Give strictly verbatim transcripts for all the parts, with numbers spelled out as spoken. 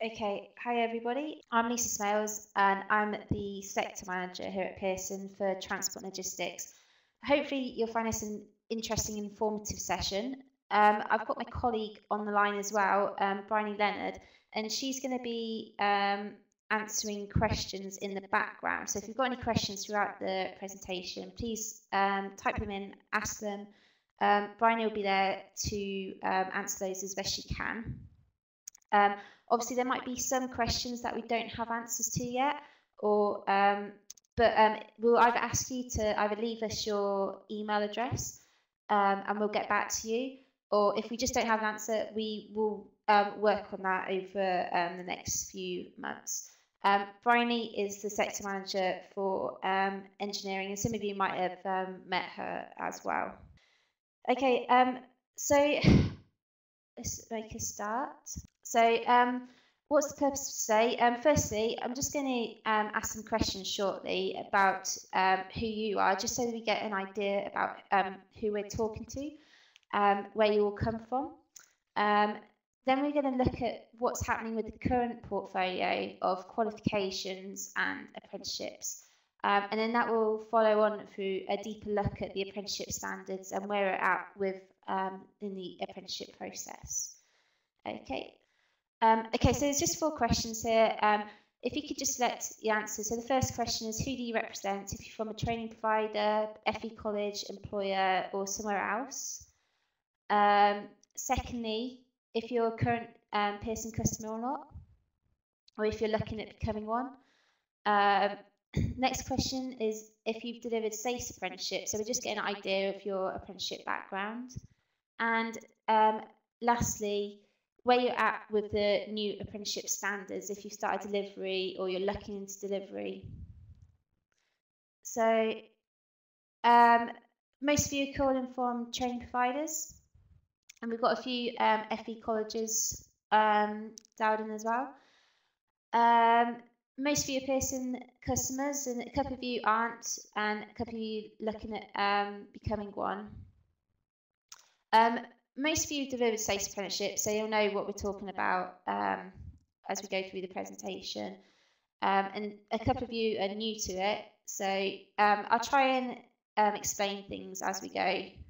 Okay, hi everybody. I'm Lisa Smailes and I'm the sector manager here at Pearson for Transport and Logistics. Hopefully you'll find this an interesting and informative session. Um, I've got my colleague on the line as well, um, Bryony Leonard, and she's going to be um, answering questions in the background. So if you've got any questions throughout the presentation, please um, type them in, ask them. Um, Bryony will be there to um, answer those as best she can. Um, obviously, there might be some questions that we don't have answers to yet, or um, but um, we'll either ask you to either leave us your email address, um, and we'll get back to you, or if we just don't have an answer, we will um, work on that over um, the next few months. Um, Bryony is the sector manager for um, engineering, and some of you might have um, met her as well. Okay, um, so let's make a start. So um, what's the purpose of today? Um, firstly, I'm just going to um, ask some questions shortly about um, who you are, just so that we get an idea about um, who we're talking to, um, where you all come from. Um, then we're going to look at what's happening with the current portfolio of qualifications and apprenticeships. Um, and then that will follow on through a deeper look at the apprenticeship standards and where we're at with um, in the apprenticeship process. Okay. Um, okay, so there's just four questions here. Um, if you could just select the answer. So the first question is, who do you represent? If you're from a training provider, F E college, employer, or somewhere else. Um, secondly, if you're a current um, Pearson customer or not, or if you're looking at becoming one. Um, next question is if you've delivered SACE apprenticeship. So we're just getting an idea of your apprenticeship background. And um, lastly, where you're at with the new apprenticeship standards, if you've started delivery or you're looking into delivery. So um, most of you are calling from training providers, and we've got a few um, F E colleges um, dialed in as well. Um, most of you are Pearson customers, and a couple of you aren't, and a couple of you looking at um, becoming one. Um, most of you have delivered SACE apprenticeship, so you'll know what we're talking about um, as we go through the presentation. Um, and a couple of you are new to it, so um, I'll try and um, explain things as we go.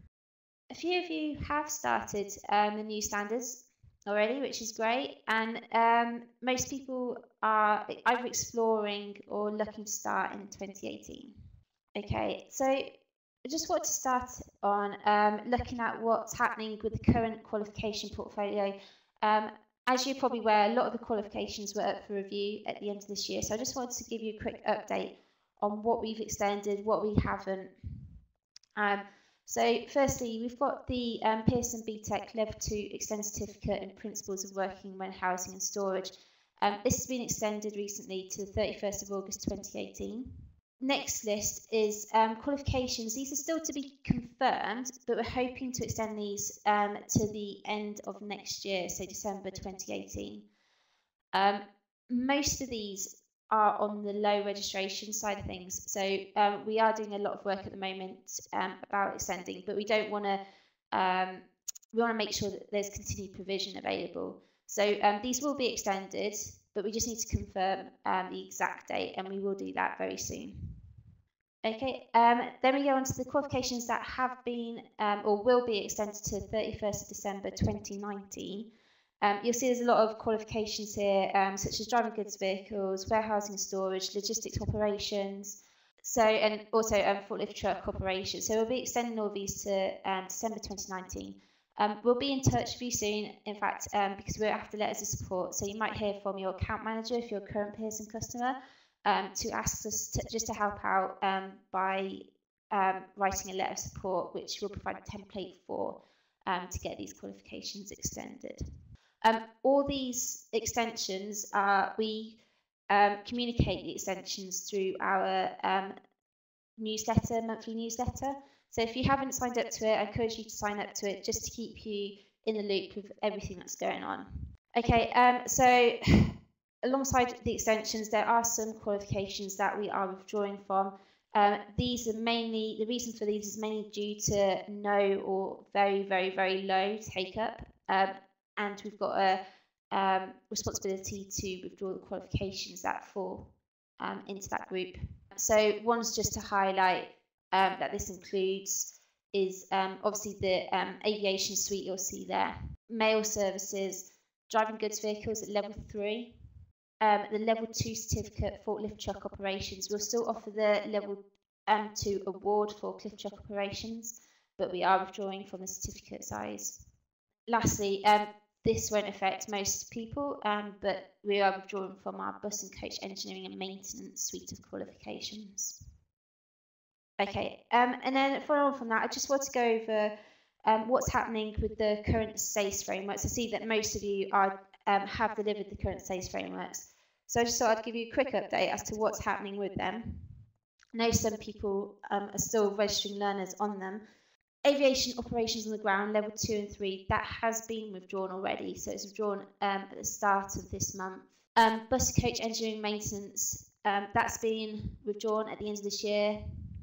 A few of you have started um, the new standards already, which is great, and um, most people are either exploring or looking to start in twenty eighteen. Okay, so I just want to start on um, looking at what's happening with the current qualification portfolio. Um, as you're probably aware, a lot of the qualifications were up for review at the end of this year, so I just wanted to give you a quick update on what we've extended, what we haven't. Um, so firstly, we've got the um, Pearson B Tech Level two Extended Certificate in Principles of Working in Warehousing and Storage. Um, this has been extended recently to the thirty-first of August twenty eighteen. Next list is um, qualifications. These are still to be confirmed, but we're hoping to extend these um, to the end of next year, so December twenty eighteen. Um, most of these are on the low registration side of things, so um, we are doing a lot of work at the moment um, about extending, but we don't want to. Um, we want to make sure that there's continued provision available. So um, these will be extended, but we just need to confirm um, the exact date, and we will do that very soon. Okay, um, then we go on to the qualifications that have been um, or will be extended to thirty-first of December twenty nineteen. Um, you'll see there's a lot of qualifications here, um, such as driving goods vehicles, warehousing and storage, logistics operations, so and also um, forklift truck operations. So we'll be extending all of these to um, December twenty nineteen. Um, we'll be in touch with you soon, in fact, um, because we're after letters of support. So you might hear from your account manager if you're a current Pearson customer um, to ask us to, just to help out um, by um, writing a letter of support, which we'll provide a template for um, to get these qualifications extended. Um, all these extensions, are, we um, communicate the extensions through our um, newsletter, monthly newsletter. So if you haven't signed up to it, I encourage you to sign up to it just to keep you in the loop with everything that's going on. Okay, um, so alongside the extensions, there are some qualifications that we are withdrawing from. Um, these are mainly, the reason for these is mainly due to no or very, very, very low take up. Um, and we've got a um, responsibility to withdraw the qualifications that fall um, into that group. So one's just to highlight um, that this includes is um, obviously the um, aviation suite you'll see there, mail services, driving goods vehicles at level three, um, the level two certificate forklift truck operations. We'll still offer the level um, two award for forklift truck operations, but we are withdrawing from the certificate size. Lastly, um, this won't affect most people, um, but we are withdrawing from our bus and coach engineering and maintenance suite of qualifications. Okay, um, and then following on from that, I just want to go over um, what's happening with the current S A C E frameworks. I see that most of you are um, have delivered the current S A C E frameworks, so I just thought I'd give you a quick update as to what's happening with them. I know some people um, are still registering learners on them. Aviation operations on the ground, level two and three, that has been withdrawn already, so it's withdrawn um, at the start of this month. Um, bus and coach engineering maintenance, um, that's been withdrawn at the end of this year.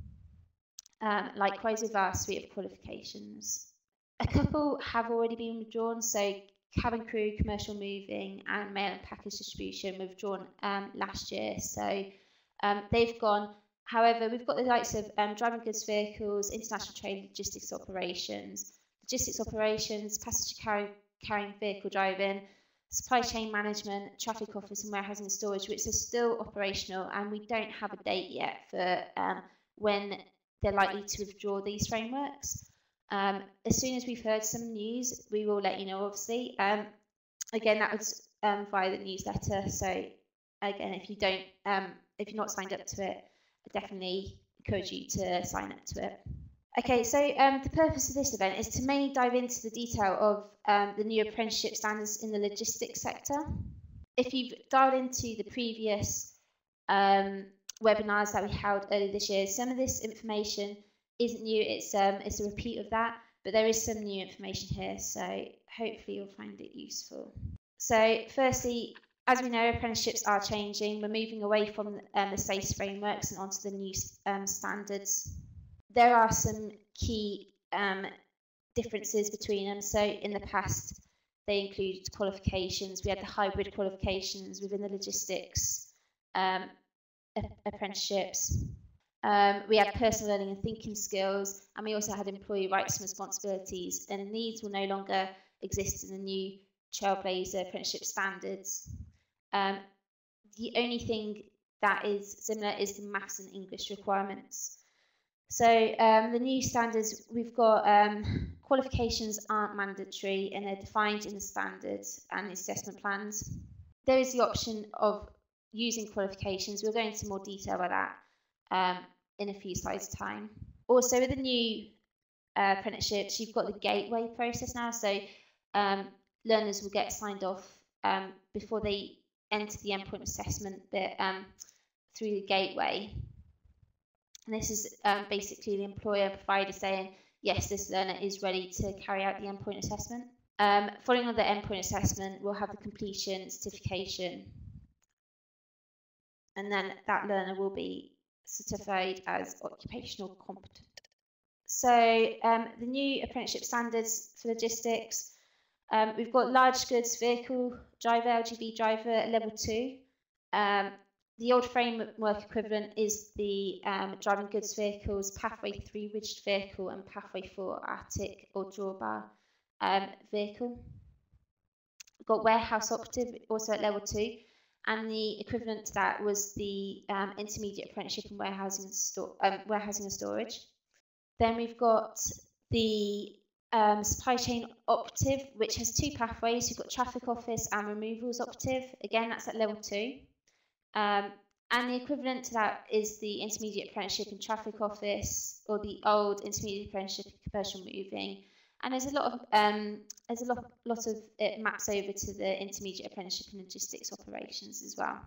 Um, likewise with our suite of qualifications. A couple have already been withdrawn, so cabin crew, commercial moving and mail and package distribution were withdrawn um, last year, so um, they've gone. However, we've got the likes of um, driving goods vehicles, international trade logistics operations, logistics operations, passenger carry, carrying vehicle driving, supply chain management, traffic office and warehousing and storage, which are still operational, and we don't have a date yet for um, when they're likely to withdraw these frameworks. Um, as soon as we've heard some news, we will let you know, obviously. Um, again, that was um, via the newsletter, so again, if you don't, um, if you're not signed up to it, I definitely encourage you to sign up to it. Okay, so um, the purpose of this event is to mainly dive into the detail of um, the new apprenticeship standards in the logistics sector. If you've dialed into the previous um, webinars that we held earlier this year, some of this information isn't new, it's um, it's a repeat of that, but there is some new information here, so hopefully you'll find it useful. So firstly, as we know, apprenticeships are changing. We're moving away from um, the S A C E frameworks and onto the new um, standards. There are some key um, differences between them. So in the past, they included qualifications. We had the hybrid qualifications within the logistics um, apprenticeships. Um, we had personal learning and thinking skills, and we also had employee rights and responsibilities, and these will no longer exist in the new Trailblazer apprenticeship standards. Um, the only thing that is similar is the maths and English requirements. So um, the new standards, we've got um, qualifications aren't mandatory and they're defined in the standards and the assessment plans. There is the option of using qualifications. We'll go into more detail about that um, in a few slides' time. Also, with the new uh, apprenticeships, you've got the gateway process now. So um, learners will get signed off um, before they enter the endpoint assessment bit um, through the gateway. And this is um, basically the employer provider saying, yes, this learner is ready to carry out the endpoint assessment. Um, following on the endpoint assessment, we'll have the completion certification. And then that learner will be certified as occupational competent. So um, the new apprenticeship standards for logistics, um, we've got large goods vehicle driver, L G V driver at level two. Um, The old framework equivalent is the um, driving goods vehicles, pathway three rigid vehicle and pathway four Arctic or drawbar um, vehicle. We've got warehouse operative also at level two, and the equivalent to that was the um, intermediate apprenticeship in warehousing and, store, um, warehousing and storage. Then we've got the um, supply chain operative, which has two pathways. We've got traffic office and removals operative. Again, that's at level two. Um, and the equivalent to that is the intermediate apprenticeship in traffic office, or the old intermediate apprenticeship in commercial moving. And there's a lot of um, there's a lot lot of it maps over to the intermediate apprenticeship in logistics operations as well.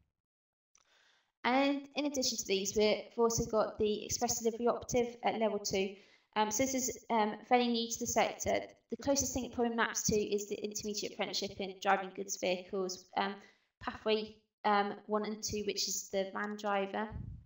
And in addition to these, we've also got the express delivery operative at level two. Um, so this is um, fairly new to the sector. The closest thing it probably maps to is the intermediate apprenticeship in driving goods vehicles, um, pathway Um, one and two, which is the van driver.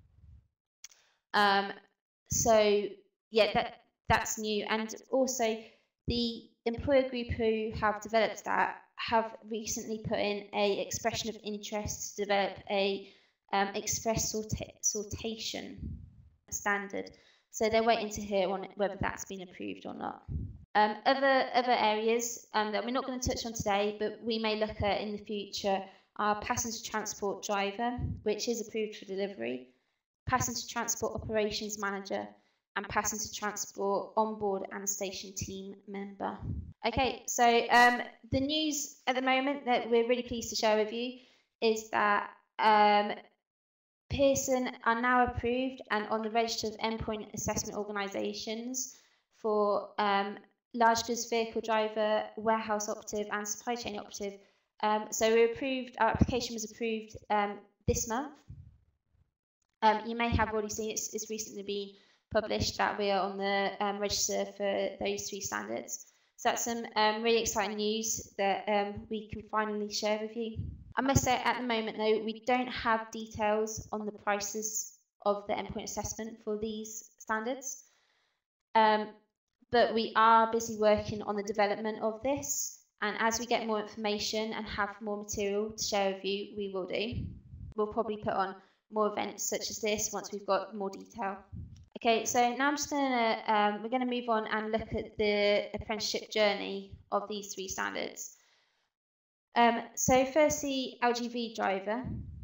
Um, so yeah, that that's new, and also the employer group who have developed that have recently put in a expression of interest to develop a um, express sorta sortation standard. So they're waiting to hear on whether that's been approved or not. Um, other other areas um, that we're not going to touch on today, but we may look at in the future, are passenger transport driver, which is approved for delivery, passenger transport operations manager, and passenger transport onboard and station team member. Okay, so um, the news at the moment that we're really pleased to share with you is that um, Pearson are now approved and on the register of endpoint assessment organisations for um, large goods vehicle driver, warehouse operative, and supply chain operative. Um, so we approved. Our application was approved um, this month. Um, you may have already seen it's, it's recently been published that we are on the um, register for those three standards. So that's some um, really exciting news that um, we can finally share with you. I must say at the moment though, we don't have details on the prices of the endpoint assessment for these standards. Um, but we are busy working on the development of this, and as we get more information and have more material to share with you, we will do. We'll probably put on more events such as this once we've got more detail. Okay, so now I'm just gonna, um, we're gonna move on and look at the apprenticeship journey of these three standards. Um, so firstly, L G V driver.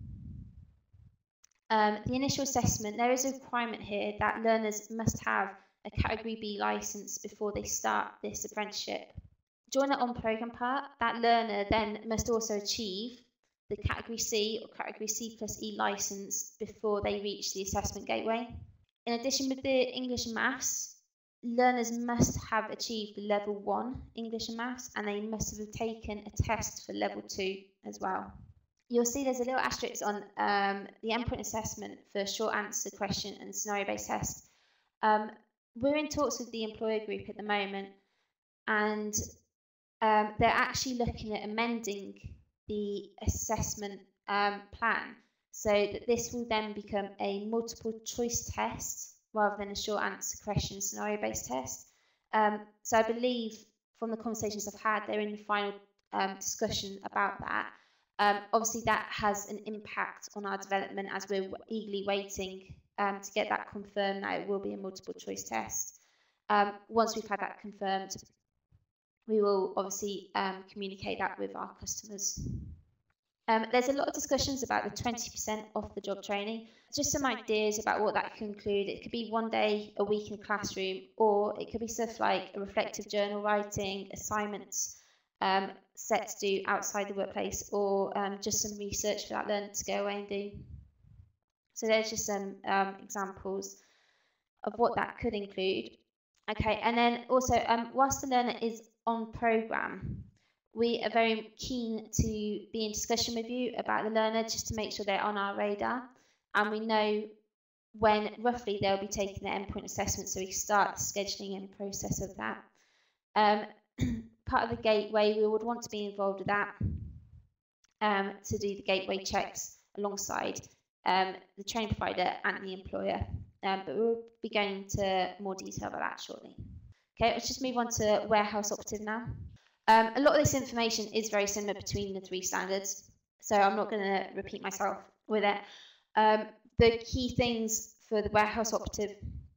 Um, the initial assessment, there is a requirement here that learners must have a Category B licence before they start this apprenticeship. During the on-programme part, that learner then must also achieve the Category C or Category C plus E licence before they reach the assessment gateway. In addition, with the English and Maths, learners must have achieved the level one English and Maths, and they must have taken a test for level two as well. You'll see there's a little asterisk on um, the endpoint assessment for short answer question and scenario-based test. Um, we're in talks with the employer group at the moment, and um, they're actually looking at amending the assessment um, plan so that this will then become a multiple choice test rather than a short answer question scenario based test. Um, so I believe from the conversations I've had, they're in the final um, discussion about that. Um, obviously that has an impact on our development as we're eagerly waiting um, to get that confirmed that it will be a multiple choice test. Um, once we've had that confirmed, we will obviously um, communicate that with our customers. Um, there's a lot of discussions about the twenty percent off the job training. Just some ideas about what that could include. It could be one day a week in the classroom, or it could be stuff like a reflective journal writing, assignments um, set to do outside the workplace, or um, just some research for that learner to go away and do. So there's just some um, examples of what that could include. Okay, and then also, um, whilst the learner is on programme, we are very keen to be in discussion with you about the learner just to make sure they're on our radar, and we know when roughly they'll be taking their endpoint assessment, so we start the scheduling and process of that. Um, part of the gateway, we would want to be involved with that um, to do the gateway checks alongside um, the training provider and the employer, um, but we'll be going into more detail about that shortly. Okay, let's just move on to warehouse operative now. Um, a lot of this information is very similar between the three standards, so I'm not going to repeat myself with it. Um, the key things for the warehouse operative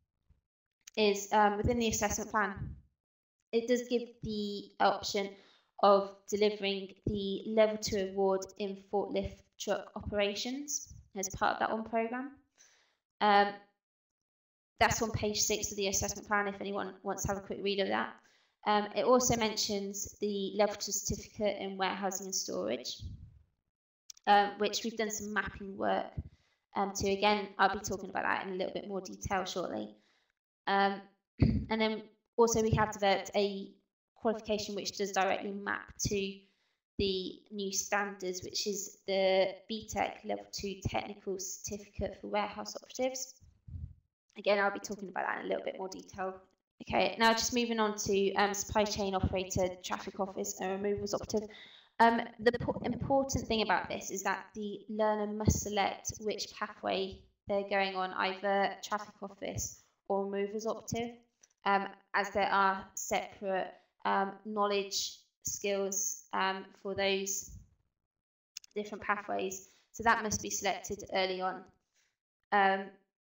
is um, within the assessment plan, it does give the option of delivering the level two award in forklift truck operations as part of that on programme. Um, that's on page six of the assessment plan if anyone wants to have a quick read of that. Um, it also mentions the level two certificate in warehousing and storage, um, which we've done some mapping work um, to. Again, I'll be talking about that in a little bit more detail shortly. Um, and then also we have developed a qualification which does directly map to the new standards, which is the B TEC level two technical certificate for warehouse operatives. Again, I'll be talking about that in a little bit more detail. Okay, now just moving on to um, supply chain operator, traffic office and removals operative. Um, the important thing about this is that the learner must select which pathway they're going on, either traffic office or removals operative, um, as there are separate um, knowledge skills um, for those different pathways. So that must be selected early on. Um,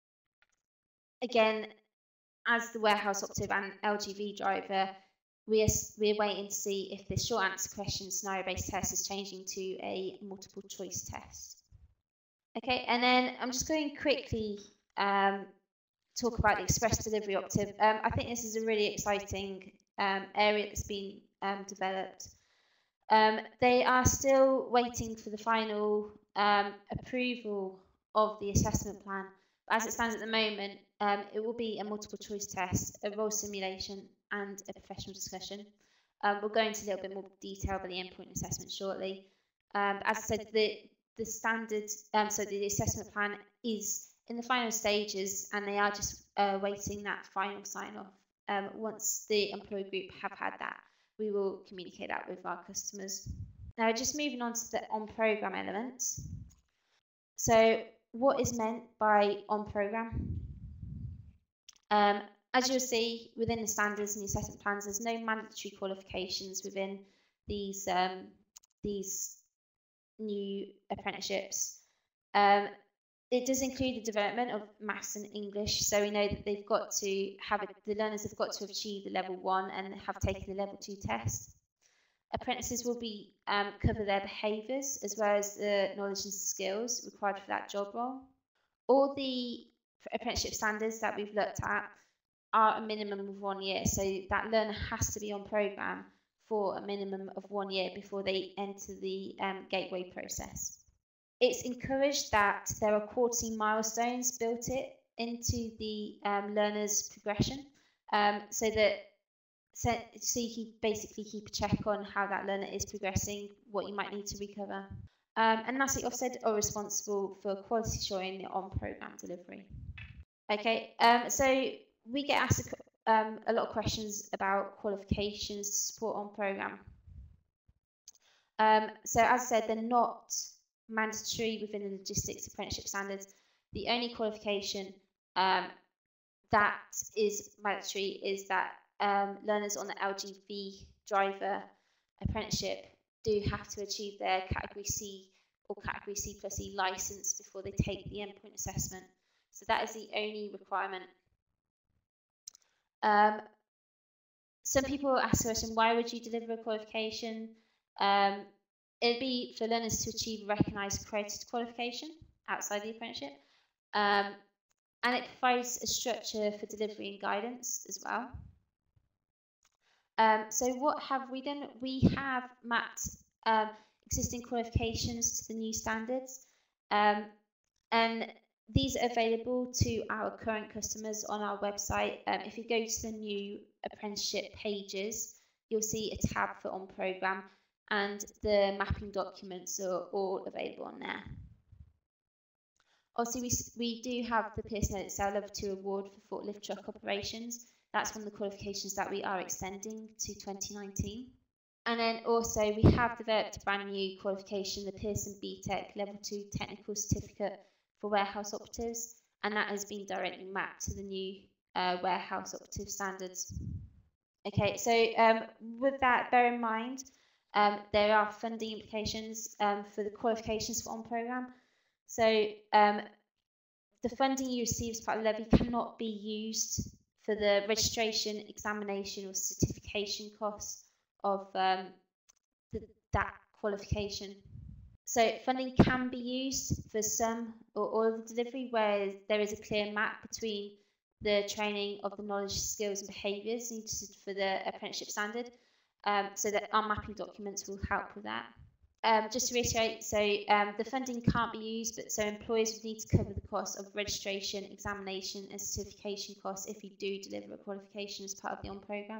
again, as the warehouse operative and L G V driver, we are, we're waiting to see if the short answer question scenario-based test is changing to a multiple choice test. Okay, and then I'm just going to quickly um, talk about the express delivery operative. Um, I think this is a really exciting um, area that's been um, developed. Um, they are still waiting for the final um, approval of the assessment plan. But as it stands at the moment, um, it will be a multiple choice test, a role simulation, and a professional discussion. Um, we'll go into a little bit more detail about the endpoint assessment shortly. Um, as I said, the the standard, um, so the assessment plan is in the final stages, and they are just uh, waiting that final sign off. Um, once the employee group have had that, we will communicate that with our customers. Now, just moving on to the on-program elements. So, what is meant by on-program? Um, as you'll see within the standards and the assessment plans, there's no mandatory qualifications within these um, these new apprenticeships. Um, it does include the development of maths and English, so we know that they've got to have it, the learners have got to achieve the level one and have taken the level two test. Apprentices will be um, cover their behaviours as well as the knowledge and skills required for that job role. All the apprenticeship standards that we've looked at are a minimum of one year, so that learner has to be on programme for a minimum of one year before they enter the um, gateway process. It's encouraged that there are quarterly milestones built it into the um, learner's progression, um, so that so, so you can basically keep a check on how that learner is progressing, what you might need to recover. Um, and lastly, Ofsted are responsible for quality assuring the on-programme delivery. Okay, um, so we get asked a, um, a lot of questions about qualifications to support on-programme. Um, so as I said, they're not mandatory within the logistics apprenticeship standards. The only qualification um, that is mandatory is that um, learners on the L G V driver apprenticeship do have to achieve their category C or category C plus E license before they take the endpoint assessment. So that is the only requirement. Um, some people ask the question, why would you deliver a qualification? Um, it'd be for learners to achieve a recognised accredited qualification outside the apprenticeship. Um, and it provides a structure for delivery and guidance as well. Um, so what have we done? We have mapped um, existing qualifications to the new standards, um, and these are available to our current customers on our website. Um, if you go to the new apprenticeship pages, you'll see a tab for on programme, and the mapping documents are all available on there. Also, we, we do have the Pearson Excel Level two Award for forklift truck operations. That's one of the qualifications that we are extending to twenty nineteen. And then also we have developed a brand new qualification, the Pearson B Tech Level two Technical Certificate for Warehouse Operatives, and that has been directly mapped to the new uh, warehouse operative standards. Okay, so um, with that, bear in mind, um, there are funding implications um, for the qualifications for on-programme. So um, the funding you receive as part of the levy cannot be used for the registration, examination or certification costs of um, the, that qualification. So funding can be used for some or all of the delivery where there is a clear map between the training of the knowledge, skills and behaviours needed for the apprenticeship standard, um, so that our mapping documents will help with that. Um, just to reiterate, so um, the funding can't be used, but so employers would need to cover the cost of registration, examination and certification costs if you do deliver a qualification as part of the on-programme.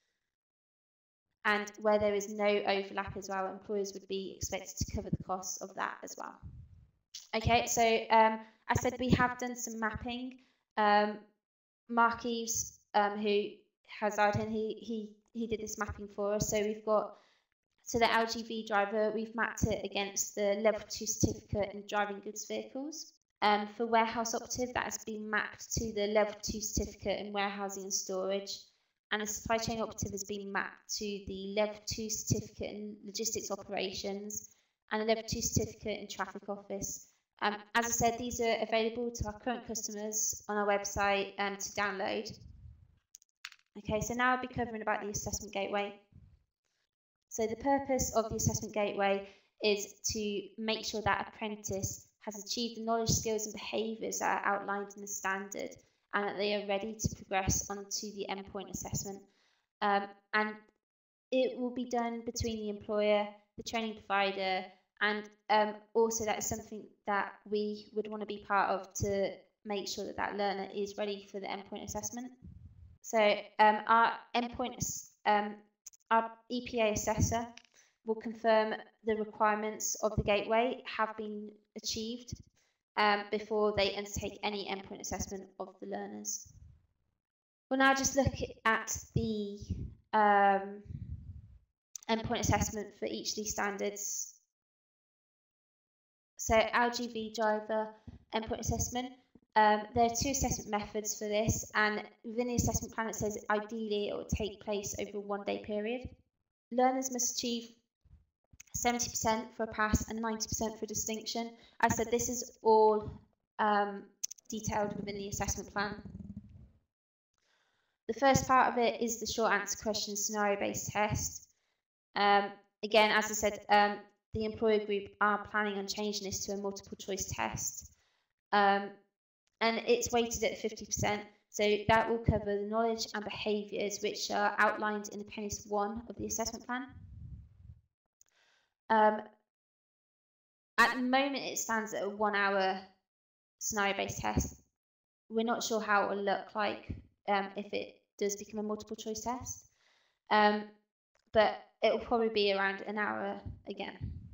And where there is no overlap as well, employers would be expected to cover the costs of that as well. Okay, so um, I said we have done some mapping. Um, Mark Eves, um, who has Arden, he, he, he did this mapping for us. So we've got, so the L G V driver, we've mapped it against the level two certificate in driving goods vehicles. Um, for warehouse operative, that has been mapped to the level two certificate in warehousing and storage. and the supply chain operative has been mapped to the level two certificate in logistics operations and a level two certificate in traffic office. Um, as I said, these are available to our current customers on our website um, to download. Okay, so now I'll be covering about the assessment gateway. So the purpose of the assessment gateway is to make sure that apprentice has achieved the knowledge, skills and behaviours that are outlined in the standard, and that they are ready to progress onto the endpoint assessment. Um, and it will be done between the employer, the training provider, and um, also that is something that we would want to be part of to make sure that that learner is ready for the endpoint assessment. So um, our endpoint, um, our E P A assessor will confirm the requirements of the gateway have been achieved um, before they undertake any endpoint assessment of the learners. We'll now just look at the um, endpoint assessment for each of these standards. So L G V driver endpoint assessment. Um, there are two assessment methods for this, and within the assessment plan it says ideally it will take place over a one day period. Learners must achieve seventy percent for a pass and ninety percent for a distinction. As I said, this is all um, detailed within the assessment plan. The first part of it is the short answer question scenario based test. Um, again, as I said, um, the employer group are planning on changing this to a multiple choice test. Um, and it's weighted at fifty percent, so that will cover the knowledge and behaviours which are outlined in Apprentice one of the assessment plan. Um, at the moment it stands at a one hour scenario based test. We're not sure how it will look like um, if it does become a multiple choice test, um, but it will probably be around an hour again.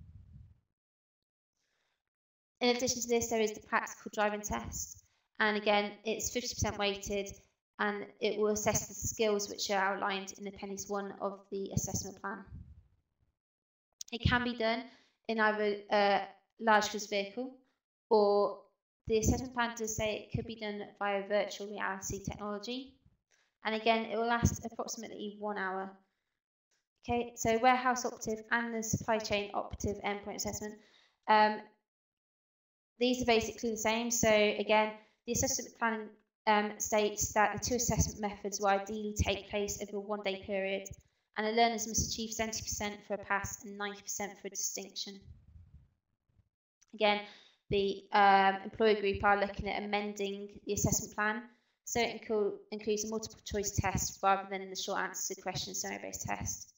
In addition to this, there is the practical driving test, and again it's fifty percent weighted, and it will assess the skills which are outlined in Apprentice one of the assessment plan. It can be done in either a large cruise vehicle, or the assessment plan does say it could be done via virtual reality technology, and again it will last approximately one hour. Okay, so warehouse operative and the supply chain operative endpoint assessment. Um, These are basically the same. So again, the assessment plan um, states that the two assessment methods will ideally take place over a one day period, and the learners must achieve seventy percent for a pass and ninety percent for a distinction. Again, the um, employer group are looking at amending the assessment plan, so it inclu includes a multiple choice test rather than the short answer question scenario based test.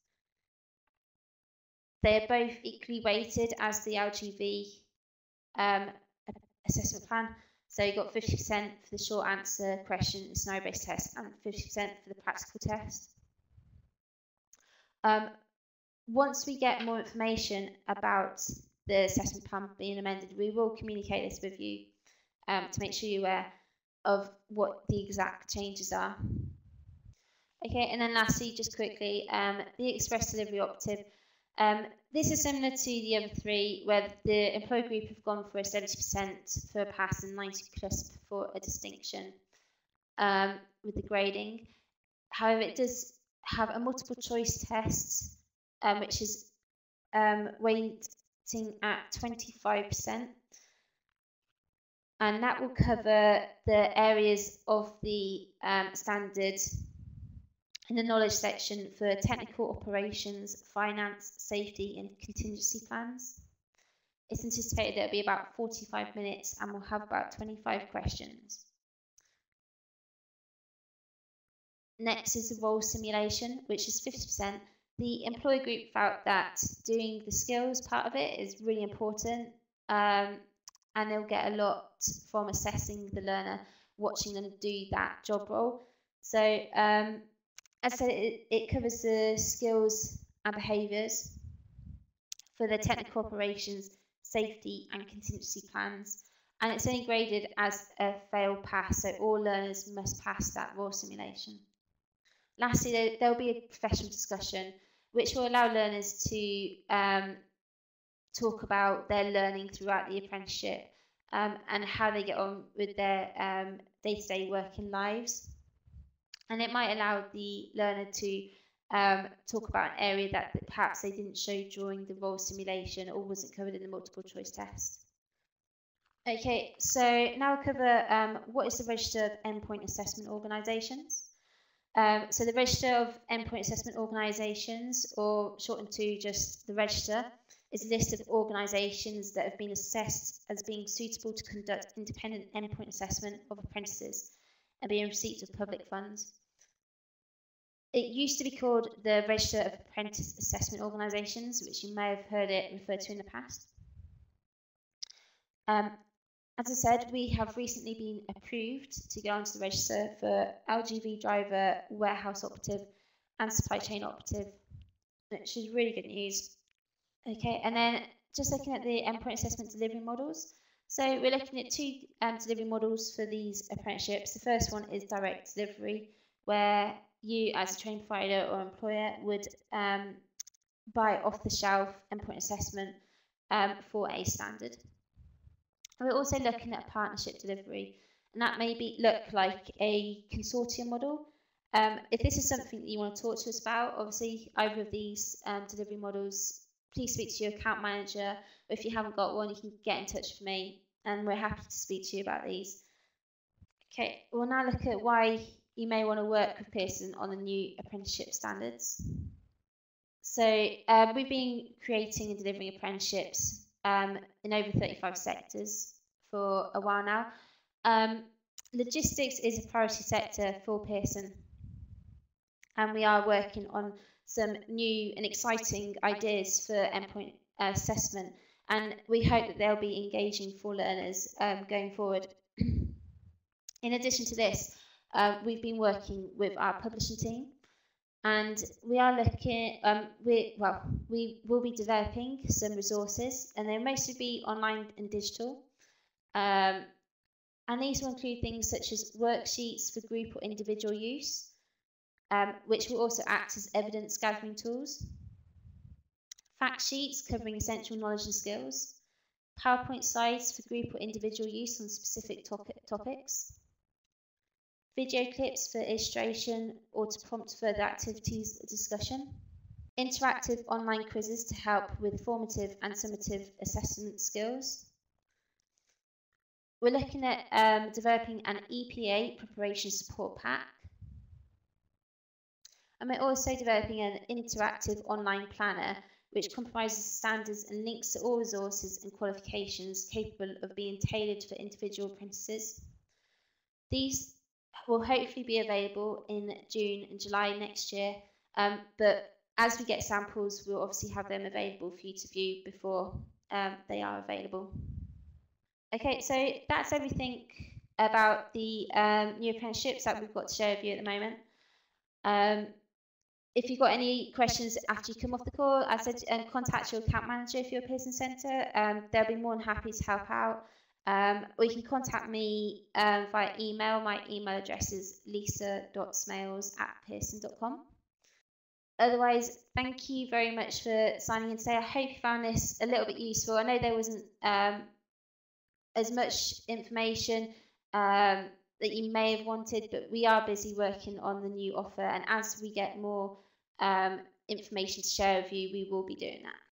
They are both equally weighted as the L G V um, assessment plan. So you've got fifty percent for the short answer question scenario based test and fifty percent for the practical test. Um, once we get more information about the assessment plan being amended, we will communicate this with you um, to make sure you're aware of what the exact changes are. Okay, and then lastly, just quickly, um, the express delivery operative. Um, this is similar to the other three, where the employer group have gone for a seventy percent for a pass and ninety plus for a distinction um, with the grading. However, it does have a multiple choice test, um, which is um, weighting at twenty-five percent. And that will cover the areas of the um, standard in the knowledge section for technical operations, finance, safety and contingency plans. It's anticipated that it'll be about forty-five minutes and we'll have about twenty-five questions. Next is the role simulation, which is fifty percent. The employer group felt that doing the skills part of it is really important, um, and they'll get a lot from assessing the learner, watching them do that job role. So um, as I said, it, it covers the skills and behaviours for the technical operations, safety and contingency plans, and it's only graded as a fail pass, so all learners must pass that raw simulation. Lastly, there will be a professional discussion which will allow learners to um, talk about their learning throughout the apprenticeship um, and how they get on with their um, day-to-day working lives. And it might allow the learner to um, talk about an area that, that perhaps they didn't show during the role simulation or wasn't covered in the multiple choice test. Okay, so now we'll cover um, what is the Register of Endpoint Assessment Organisations. Um, so the Register of Endpoint Assessment Organisations, or shortened to just the Register, is a list of organisations that have been assessed as being suitable to conduct independent endpoint assessment of apprentices and be in receipt of public funds. It used to be called the Register of Apprentice Assessment Organisations, which you may have heard it referred to in the past. Um, As I said, we have recently been approved to go onto the register for L G V driver, warehouse operative, and supply chain operative, which is really good news. Okay, and then just looking at the endpoint assessment delivery models. So we're looking at two um, delivery models for these apprenticeships. The first one is direct delivery, where you as a training provider or employer would um, buy off-the-shelf endpoint assessment um, for a standard. We're also looking at partnership delivery, and that may be look like a consortium model. Um, if this is something that you want to talk to us about, obviously either of these um, delivery models, please speak to your account manager. Or if you haven't got one, you can get in touch with me, and we're happy to speak to you about these. Okay, we'll now look at why you may want to work with Pearson on the new apprenticeship standards. So uh, we've been creating and delivering apprenticeships um, in over thirty-five sectors for a while now. Um, logistics is a priority sector for Pearson, and we are working on some new and exciting ideas for endpoint uh, assessment, and we hope that they'll be engaging for learners um, going forward. In addition to this, uh, we've been working with our publishing team, and we are looking, um, we, well, we will be developing some resources, and they'll mostly be online and digital. Um, and these will include things such as worksheets for group or individual use, um, which will also act as evidence gathering tools, fact sheets covering essential knowledge and skills, PowerPoint slides for group or individual use on specific topic, topics, video clips for illustration or to prompt further activities discussion, interactive online quizzes to help with formative and summative assessment skills. We're looking at um, developing an E P A preparation support pack. And we're also developing an interactive online planner which comprises standards and links to all resources and qualifications capable of being tailored for individual apprentices. These will hopefully be available in June and July next year, um, but as we get samples, we'll obviously have them available for you to view before um, they are available. Okay, so that's everything about the um, new apprenticeships that we've got to share with you at the moment. Um, if you've got any questions after you come off the call, as I said, um, contact your account manager if you're a Pearson Centre. Um, they'll be more than happy to help out. Um, or you can contact me um, via email. My email address is lisa dot smailes at pearson dot com. Otherwise, thank you very much for signing in today. I hope you found this a little bit useful. I know there wasn't um, as much information um, that you may have wanted, but we are busy working on the new offer, and as we get more um, information to share with you, we will be doing that.